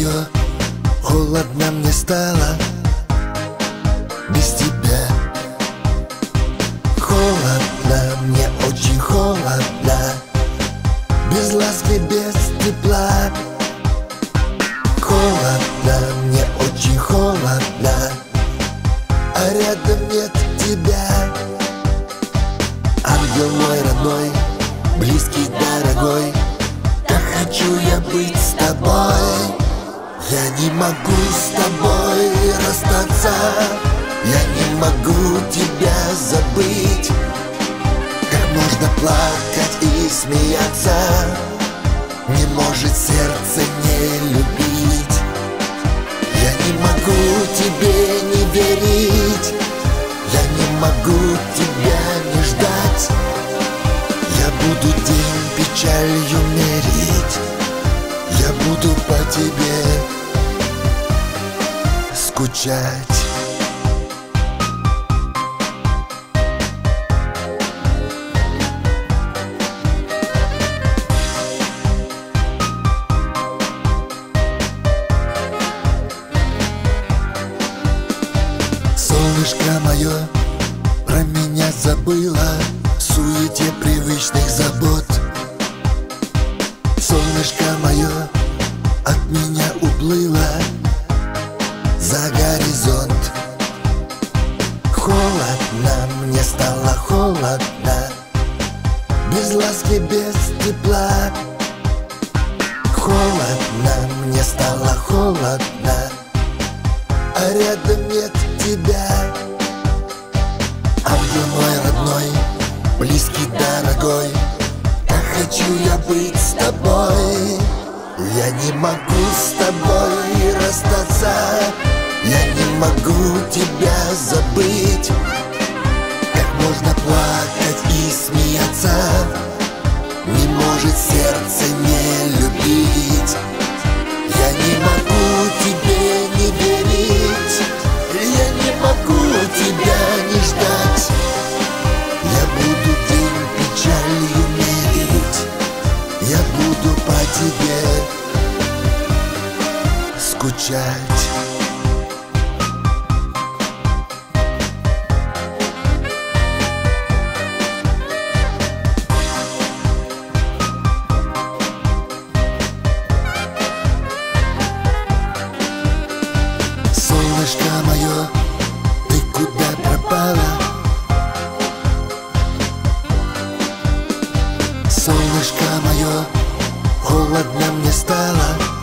мое, холодно мне стало без тебя. Холодно, мне очень холодно, без ласки, без тепла. Холодно, мне очень холодно, а рядом нет тебя. Ангел мой родной, близкий, дорогой, как хочу я быть с тобой. Я не могу с тобой расстаться, я не могу тебя забыть. Как можно плакать и смеяться, не может сердце не любить. Я не могу тебе не верить, я не могу тебя не ждать. Я буду день печалью мерить, я буду по тебе скучать. Солнышко мое про меня забыла в суете привычных забот. Солнышко мое от меня уплыло за горизонт. Холодно, мне стало холодно, без ласки, без тепла. Холодно, мне стало холодно, а рядом нет тебя. Ангел мой родной, близкий, дорогой, как хочу я быть с тобой. Я не могу с тобой расстаться, я не могу тебя забыть. Как можно плакать и смеяться, не может сердце не любить. Я не могу тебе не верить, я не могу тебя не ждать. Я буду день печалью мерить, я буду по тебе скучать. Солнышко мое, ты куда пропала? Солнышко мое, холодно мне стало